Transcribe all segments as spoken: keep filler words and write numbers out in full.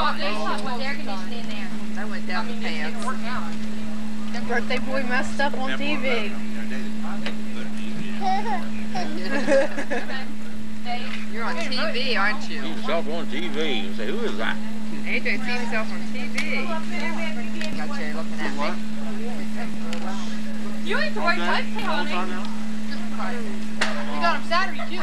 air conditioning in there. That went down the pants. The birthday boy messed up on T V. You're on T V, aren't you? See yourself on T V. You say, who is that? A J sees himself on T V. Got you looking at me. You ain't the right type, honey. You got him Saturday, too.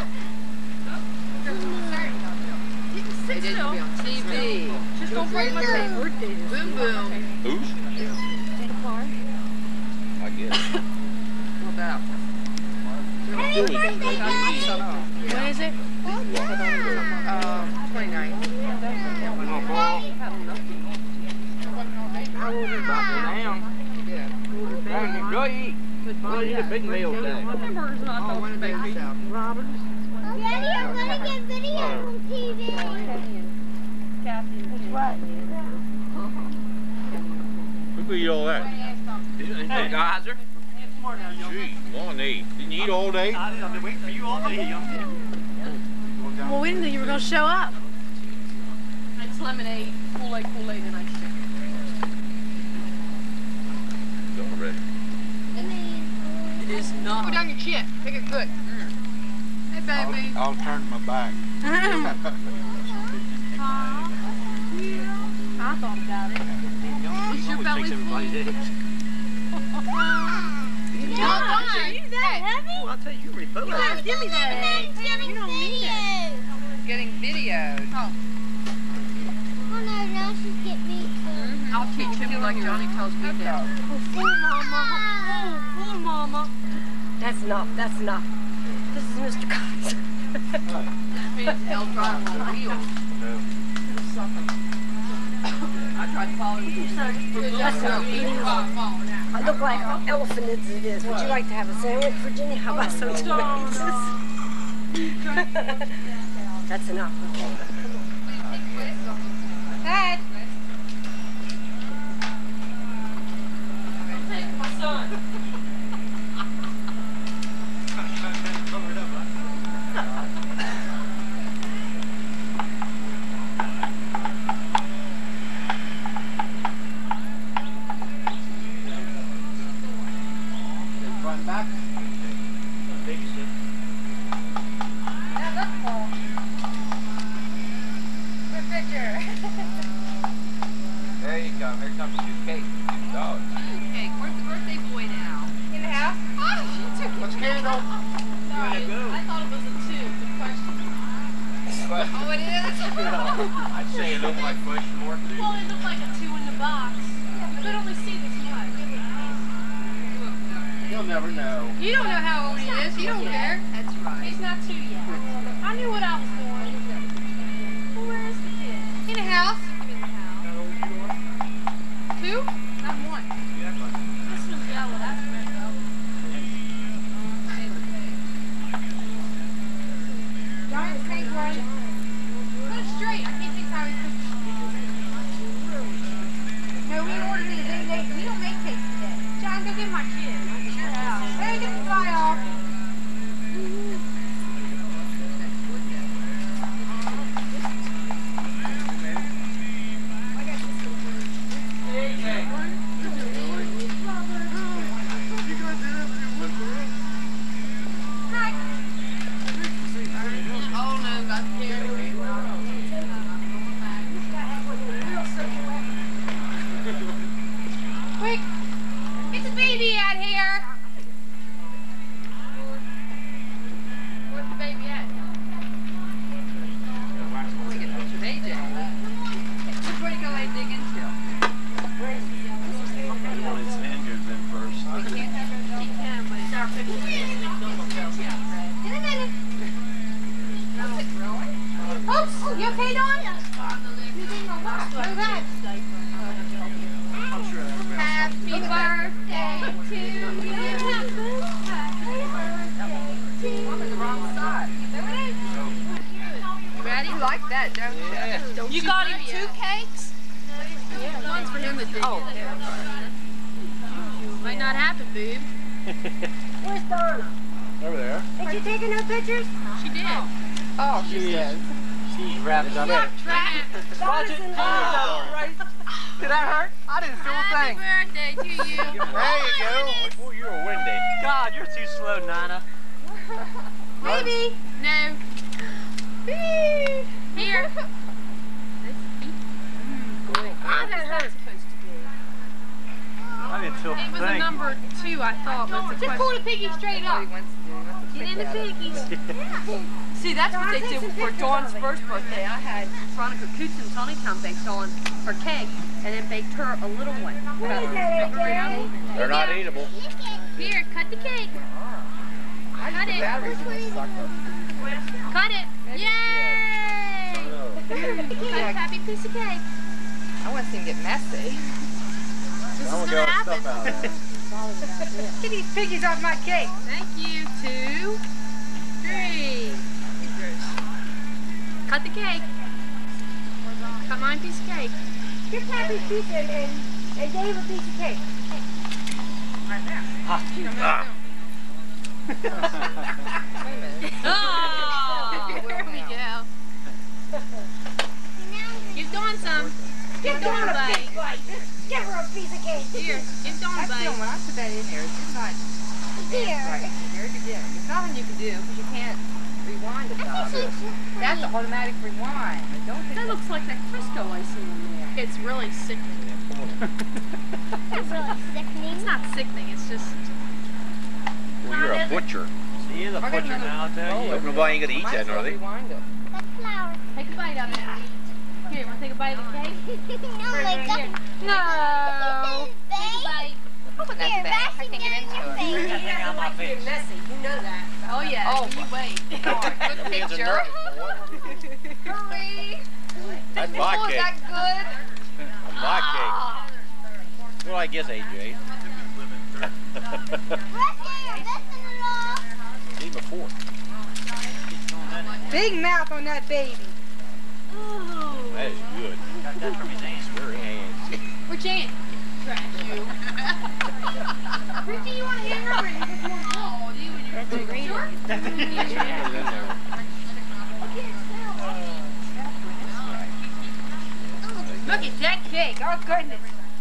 They didn't be on T V. Just don't break my birthday. Boom boom. Who's? I get it. What about? Happy birthday, Daddy! When is it? Um, twenty-ninth. I will be back down. Yeah. Go eat. We'll eat a big meal today. Oh, one of those yourself. Roberts. Daddy, I'm gonna get video on T V. Who could eat all that? Hey, Geyser. Gee, long day. Didn't you eat all day? I've been waiting for you all day, young man. Well, we didn't think you were going to show up. It's lemonade, Kool-Aid, Kool-Aid, and ice cream. It's already. It is not. Go down your chin. Take it good. Mm. Hey, baby. I'll, I'll turn my back. I thought about it. It's your belly full. No, Are you that heavy? Well, I'll tell you, you refill it. Yeah, give me that egg. You don't need it. Getting videoed. Oh. Oh no, now she's getting me too. I'll teach him like Johnny tells me now. Oh, fool, mama. Oh, fool, mama. That's enough. That's enough. This is Mister Kaiser. Means hell driving on wheels. I tried to follow you. That's enough. I look like an elephant as it is. Would you like to have a sandwich, Virginia? How about some tomatoes? That's enough. Okay. Dad. My son. Back. Yeah, that's cool. Good picture. There you go. Here comes two cake. Dog. Okay, where's the birthday boy now? In the house? Oh, she took it. Let's get it on. Sorry, I thought it was a two. Good question. Oh, it is? I'd say it looked like question mark. Well, it looked like a two in the box. I could only see this much. You'll never know. You don't know how old he is. You don't care. That's right. He's not two yet. I knew what I was doing. Well, where is the kid? In the house. In the house. Two? Not one. This one's yellow. That's red though. Giant snake right. Put it straight. I can't think how he put it. No, we ordered it. They, they, we don't make cakes today. John, go get my kid. Hey, get the fly off. Oh, no, got carried away. Quick, it's a baby out here. Where's the baby at? I want to get a picture of A J. Which one are you going to dig into? Well, his hand goes in first. We can't have it. He can, but it's our picture. In a minute. Oops, you okay, Dawn? You think my watch? Go ahead. I'm sure that's Happy birthday to you. I'm in the wrong side. Ready? You like that, don't you? Yeah. Don't You got him two cakes? Yeah, one's for him to dig. Oh. Might not happen, babe. Where's Donna? Over there. Did you take no pictures? She did. Oh, she She says. is. She's wrapped up. Track Watch it. Right. Did that hurt? I didn't feel a thing. Happy birthday to you. There you go. Boy, you're windy. God, you're too slow, Nana. Baby. No. Here. How does that supposed to be? I didn't feel a It was a thing. number two, I thought. But it's a Just pull the piggy straight up. He wants to do. He wants to Get in the piggies. See, that's what they did for Dawn's first birthday. I had Veronica Coots and Tony come baked on her cake, and then baked her a little one. They're not eatable. Here, cut the cake. Cut it. batteries in this sucker. Cut it. Yay! Cut a happy piece of cake. I want to see him get messy. This I is want to gonna get all the happen. stuff out of there. Get these piggies off my cake. Thank you. Two, three. Cut the cake. Cut mine piece of cake. Give Pappy a piece and, and, and Dave a piece of cake. Ah. Oh, there we go. Give Dawn some. Give Dawn a bite. big bite. Just give her a piece of cake. Here, give Dawn a I feel bite. when I put that in there, it's not Here. right at the very beginning. There's nothing you can do because you can't rewind it. though. That's an automatic rewind. I don't think That looks like that Crisco icing in there. It's really sickening. It's really sickening. It's not sickening, it's just... Well, you're a butcher. He is a I got butcher another- now, I tell you. Hope nobody ain't gonna eat might that, as well are they? rewind it. That's flour. Take a bite of it. Here, you want to take a bite of the cake? No, like Here. that. No. Take a bite. Open that Here, thing. I bashing can get down into your it. face. That thing out my face. Messy, you know that. Oh, yeah. Oh, you wait. Good Hands are picture. nervous, boy. Hurry. That's my Oh, is cake. that good? That's my cake. Well, I guess, A J. Rusty, you're missing a lot. Need my fork. Big mouth on that baby. That is good. Got that from his aunt. Very handsy. Where's Jan? Trash you. Richie, you want a hamburger? You just want oh, you and your That's a green. Sure? Put it in there. Look at that cake. Oh, goodness.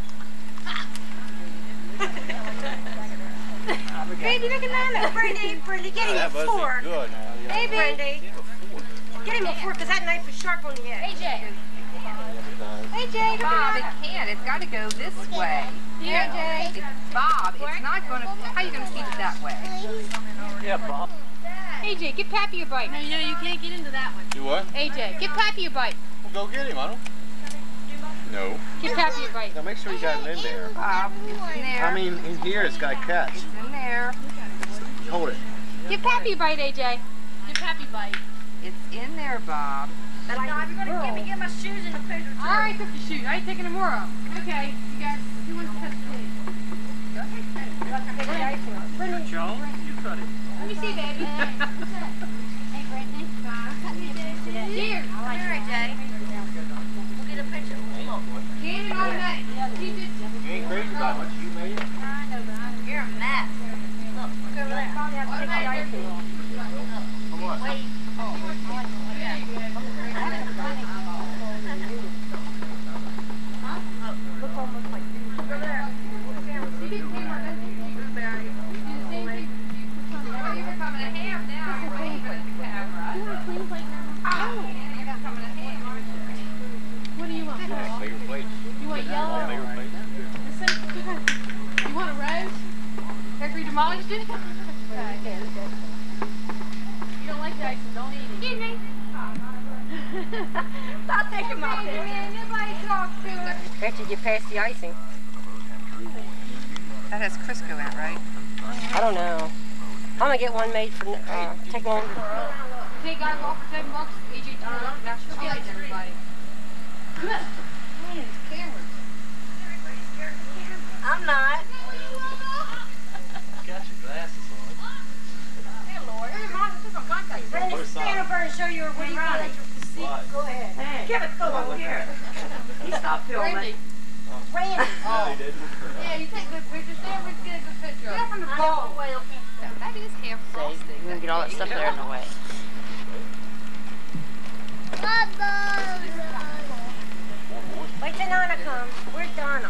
Baby, look at Nana. Brandy, Brandy, get him a That must fork. be good. Hey, Brandy, Give him a fork. get him a fork because that knife is sharp on the edge. A J. Hey, Jay, look Bob, at it Nana. can't. It's got to go this way. Here, Jay. It's, Bob, it's not going to. How are you going to feed it that way? Yeah, Bob. A J, give Pappy a bite. No, you know, you can't get into that one. Do what? A J, give Pappy a bite. Well, go get him, I don't. No. Give Pappy a bite. Now make sure you got it in there. Bob, it's in there. I mean, in here it's got to catch. It's in there. Hold it. Give Pappy a bite, A J. Give Pappy a bite. It's in there, Bob. Now, you're going to give me get my shoes in the picture, too. I already took the shoot. I ain't taking them more off. Okay, you guys, who wants to cut the cake? Brandy, Joe, you cut it. Let me see, baby. Hey, Brittany. Here. All right, Jay. We'll get a picture. Get it on that. Keep it. You ain't crazy about much. You made it. You're a mess. Look, look over there. Come on. Wait. What do you want? Bigger plates. You want yellow? Bigger plates. You want a rose? After you demolished it? You don't like the icing, don't eat it. Excuse me. Stop taking my picture. Nobody talk to her. After you get past the icing. That has Crisco in it, right? I don't know. I'm going to get one made for, uh, take longer. Hey, guy, walk for seven bucks. A J turned up. Now she'll get it, everybody. Good. Man, these cameras. I'm not. Got your glasses on. Hey, Lord. Hey, Mom, this is my contact. Brandy, stand over and show your what you running. What? Go ahead. Give it to him here. He stopped filming. Randy. Randy. No, he didn't. Yeah, you take good pictures. Stand over and get a good picture. Get up from the pole. That is half frosting. You're going to get all that stuff there in the way. Bubbles. Wait till Donna comes. Where's Donna?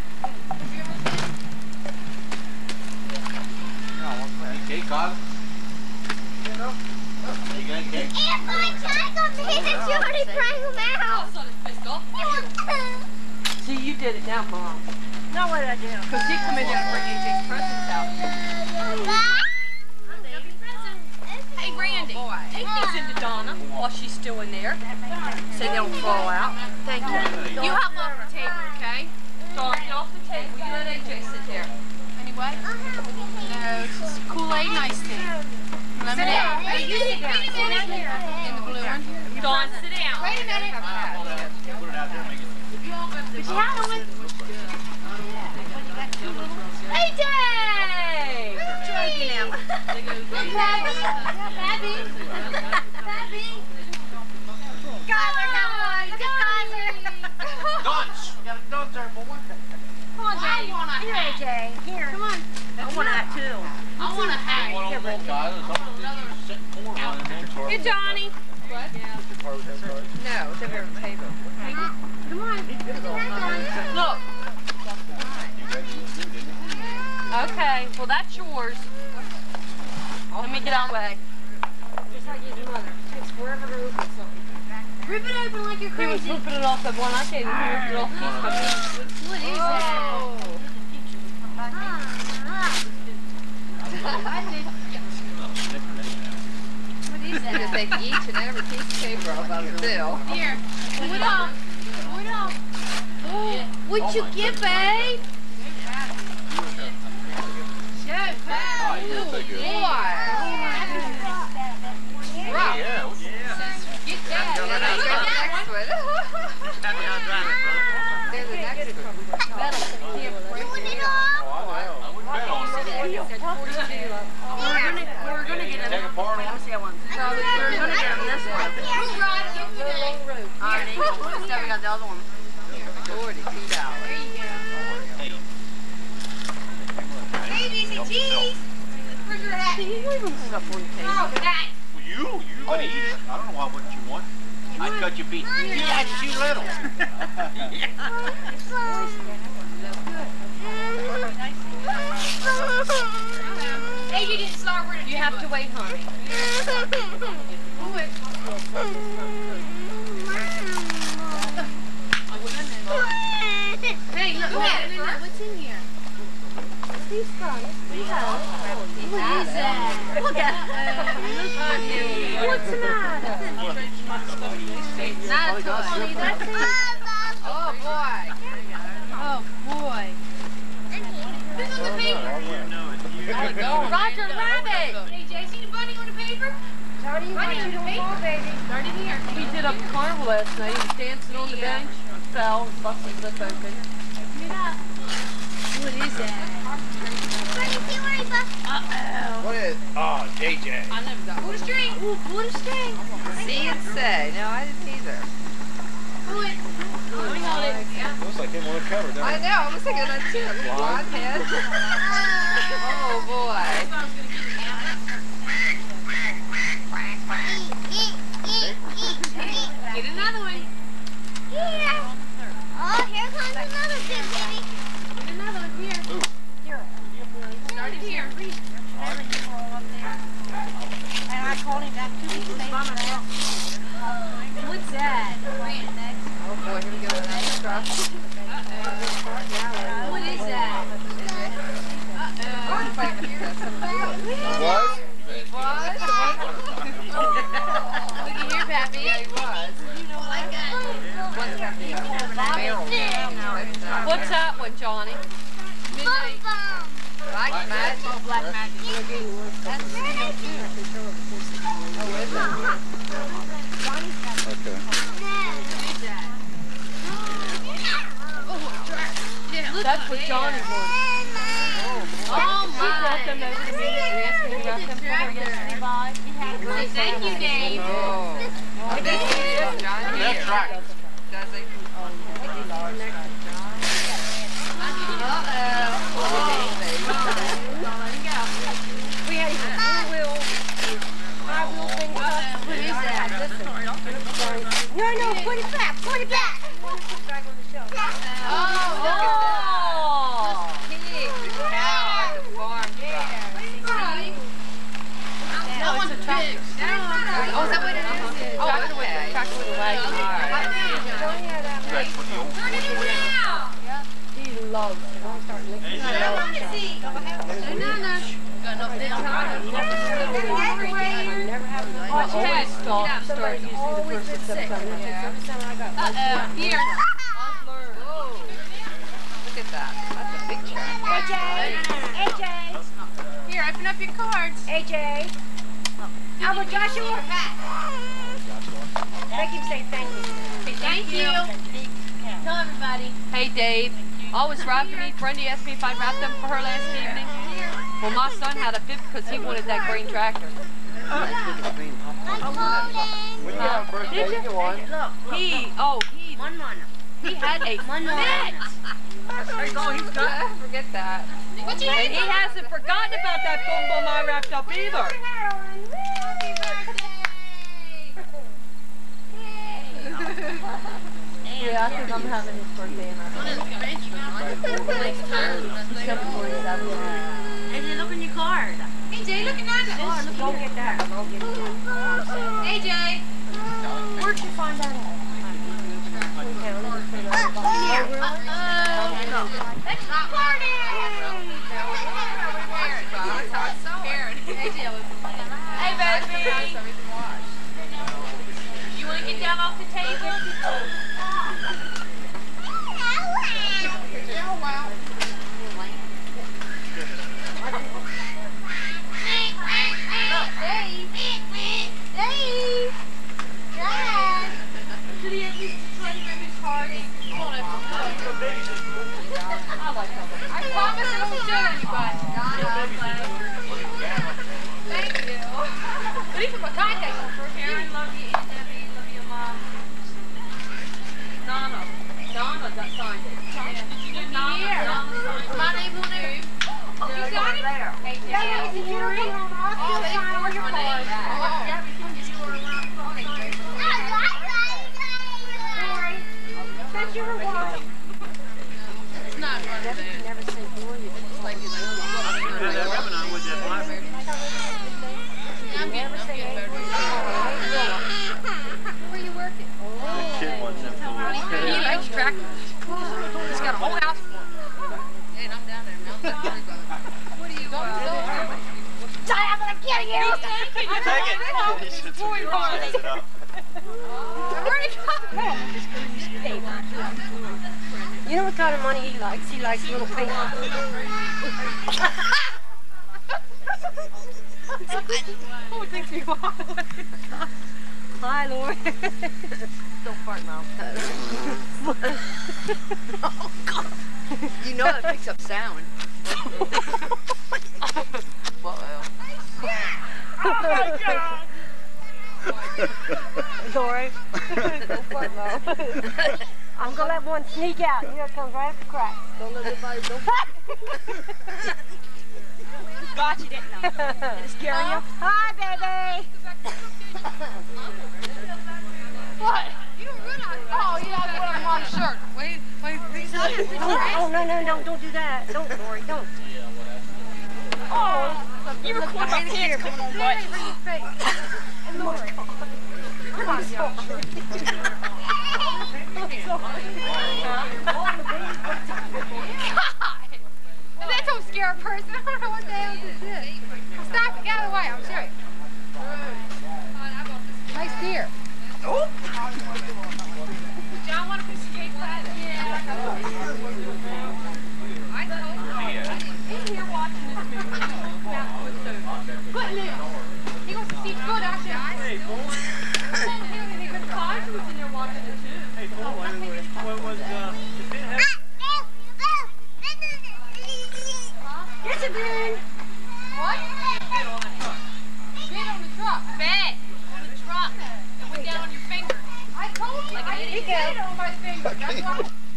Cake, Carl? You got cake? If I take a minute, you already bring them out. See, you did it now, Mom. Know what I do? Because he come in there and bring A J's presents out. Hey, Randy, take these into Donna while she's still in there. So they don't fall out. Thank you. You hop off the table, okay? Dawn, get off the table. You let A J sit there. Anyway? No, it's just Kool-Aid nice thing. Lemonade. Hey, you sit down. Sit down here. In the blue one. Dawn, sit down. Wait a minute. Put it out there and make it. Put your hat on. A J! Babby, Babby, Babby. Skylar, come on, look at Skylar. Dunce! You got a dunce there, boy. Come on, Jay. I want a Here, A hat. J. Here. Come on. I want that too. I want a hat. One on the boat, guys. It's almost sitting corn on it. Here, Johnny. What? No, it's over on the table. Come on. Look. Okay, well that's yours. Let me get out of the way. Just like his mother. Takes forever to open something. Rip it open like you're He was crazy. flipping it off the one I gave him. He ripped it off piece by piece. What is that? Because they can each and every piece of paper off of the bill. Here. Pull it off. Pull it off. What'd you get, babe? Show, Oh, you're so good. Boy. Wow. Yeah. Get that. They're the next one. Happy on driving, bro. They're the next one. Doing it all? Oh, I know. I wouldn't bet on it. We're gonna get him. Take a part on it. See, I want. We're gonna get him this one. Alright, so we got the other one. Forty-two dollars. Hey, Disney cheese. Where's your hat? See, he's leaving stuff on the table. Oh, that. Well, you, you gonna eat it. I don't know why wouldn't you want. I'd cut your feet. Yeah, it's too little. Hey, you didn't start with it. You have to wait, honey. Hey, look, look, what's in here? These fries. What is that? Look at it. What's the matter? Not a toy. That's it. Oh, boy. Oh, boy. Who's on the paper? Roger Rabbit. Hey, Jay, see the bunny on the paper? Johnny, you want you to fall, baby. Start it here. He did up the carnival last night. He was dancing on the bench. Fell, busted his lip open. What is that? Uh-oh. What is? Oh, J J. I never got pull the string. Ooh, pull the string. See and say. No, I didn't either. Pull it. Let me hold it. Yeah. Looks like him on the cover, doesn't I it? know. I was thinking that too. Blonde head. Oh, boy. Get another one. Yeah. Oh, here comes another big baby. Get another one here. Start it here. And I called him back two weeks later. What's that? Oh, boy. Here we go. Another truck. What is that? I'm playing with this. What? He was? Look at here, Pappy. Yeah, he was. What's that? Barrel. What's that one, Johnny? Midnight. Black magic. Oh, black magic. That's Okay. That's what Johnny wanted. Oh, my. He brought them over to me and asked me about them before yesterday. Bye. Say thank you, Dave. Oh. Oh, this is John here. That's right. Does he? We had a four-wheel, five-wheel thing. What is that? No, no, put it back, put it back. Put it back on the shelf. Always stop. Somebody's always been sick. Every time I got Uh-oh. Here. Look at that. That's a big check. A J, A J, Here, open up your cards. A J. Albert Joshua. Make him say thank you. Say thank you. Tell everybody. Hey, Dave. Always wrapping me. Brandy asked me if I wrapped them for her last evening. Well, my son had a fifth because he wanted that green tractor. I told him. When you have a birthday, you get one. He, oh, he, One man. he had a One fit. man. Forget that. What you And he hasn't forgotten about that boom boom I wrapped up either. Yeah, I think I'm having his birthday in December twenty-seventh. And then look in your card. Hey, Jay, look at that. Don't get that. Don't get that. Hey, Jay. Where'd you find that at? Uh-oh. Let's party. Hey, baby. You want to get down off the table? Dave. Dave. Dad. Should he at least try to grab his party? Come on over. I promise I won't show anybody. Thank you. But he put my contact on for Karen. Love you, Aunt Debbie. Love you, Mom. Nana. Nana got signed it. Did you do Nana? My name on there. You got it? Hey, Dad. Did you don't come home? I'll Oh, still they sign all forged your my name. cards. Oh. Said you were welcome. It's not hard to do. You never say Gloria. It's like it's like That ribbon on with that fiber. I'm getting, I'm getting better. Where are you working? The kid wants them to lose. He likes tractors. He's got a whole house full. And I'm down there. What do you, uh... I'm gonna kill you. Take it. He should Toy bar. pass it up. Where'd it come? You know what kind of money he likes? He likes little paper. Oh, it takes me a while. Hi, Lori. Don't fart mouth. Oh, God. You know that picks up sound. Uh-oh. Oh my God. Lori. Don't fart mouth. I'm gonna let one sneak out. Here it comes right up the crack. Don't let anybody, don't. Got you, didn't I? Did it scare you? Hi, baby. What? You don't realize. Oh, yeah, I put on my shirt. Wait, wait, please. Oh, no, no, no, don't do that. Don't, Lori, don't. Oh, you record my pants coming on butt. And Lori. I'm sorry. God! That don't scare a person. I don't know what the hell this is. Stop it. Get out of the way. I'll show you. Nice deer. Oh! John, want a piece of cake? Yeah. I told him. He's here watching this movie. Good news. He wants to see good, actually. Hey, boy. Was in there watching it too. Hey, boy, what was, uh, the bin have... Yes, it did. What? Bed on the truck. Bed on the truck. Bed on the truck. It went down on your finger. I told you. Like I didn't get it on my finger. That's why.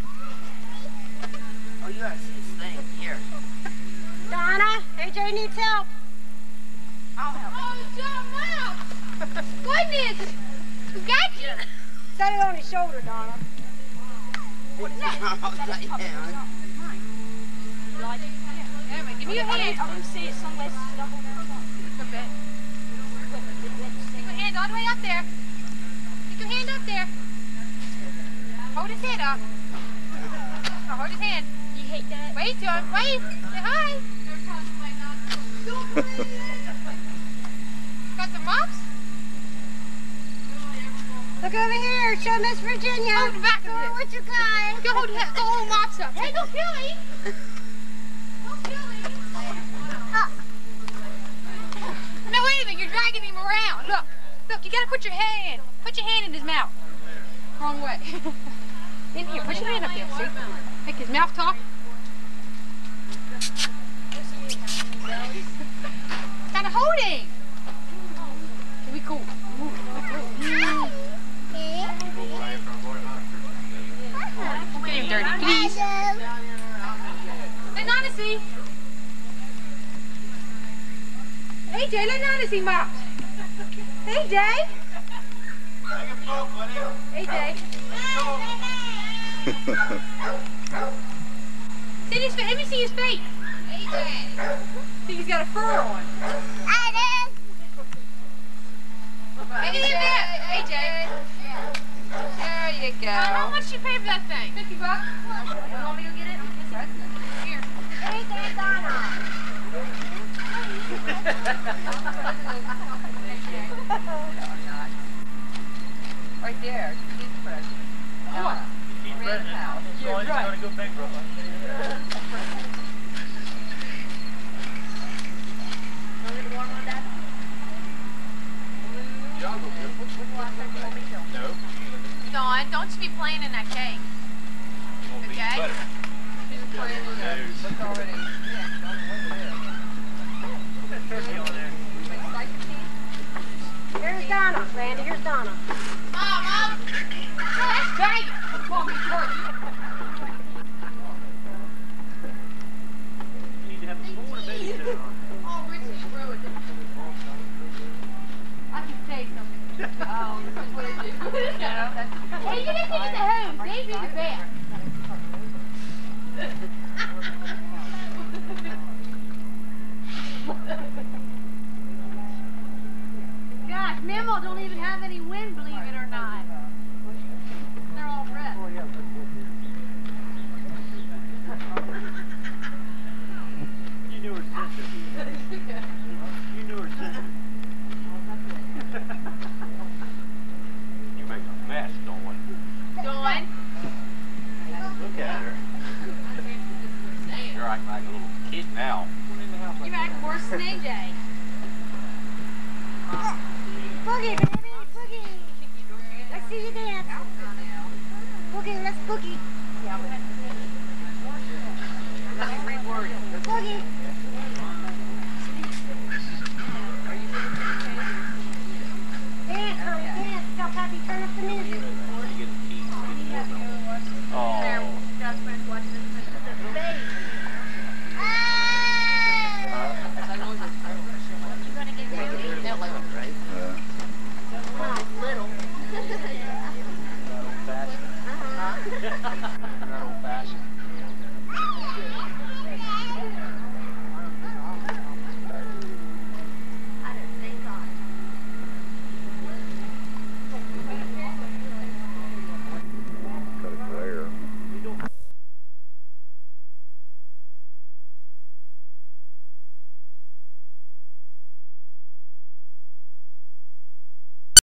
Oh, you gotta see this thing. Here. Donna, A J needs help. I'll help. Oh, John, wow. Goodness. We got you. Set it on his shoulder, Donna. What is that? Upside down. Anyway, give me your hand. I want to see it somewhere stuck on there. Stick your hand all the way up there. Stick your hand up there. Hold his head up. Oh, hold his hand. You hate that? Wait, John. Wait. Say hi. Got the mops? Look over here. Show Miss Virginia. Hold the back of it. What you got? Go hold, go hold mops up. Hey, don't kill me. Don't kill me. Oh. No, wait a minute. You're dragging him around. Look. Look, you gotta put your hand. Put your hand in his mouth. Wrong way. In here. Put your hand up there. See? Make his mouth talk. Gotta hold him. We cool. Mm. Get him dirty, please. Let Nana see. Hey, Jay, let Nana see mops. Hey, Jay. Hey, Jay. See his face. Let me see his face. Hey, Jay. See, he's got a fur on. Hey, Jay. Hey, Jay. There you go. Uh, how much you pay for that thing? Fifty bucks. You want me to go get it? Here. Hey, Jay, Donna. Right there. He's president. What? He's president. House. So he's right. going to go bankrupt. No. Dawn, don't you be playing in that cake. Okay? He's playing in there. Look already. Yeah, There's turkey on there. Here's Donna, Randy. Here's Donna. Mom, Mom. That's bag. Mom, he's working. You need to have a spoon and babysitter on. Oh, Richie ruined it. I can say something. Oh, this is what it is. Yeah, that's Hey, you didn't get the hose. They be the best. Gosh, Memo don't even have any wind, believe it or not. They're all red. You knew her sister. You knew her sister. You make a mess, Dawn. Dawn. Look at her. You're acting like a little kid now. You're acting worse than A J. Boogie, baby. Boogie. Let's see you dance. Boogie, let's boogie. Let me reword it. Boogie. Dance, honey, dance. Tell Pappy, turn up the music. Oh. Uh-huh.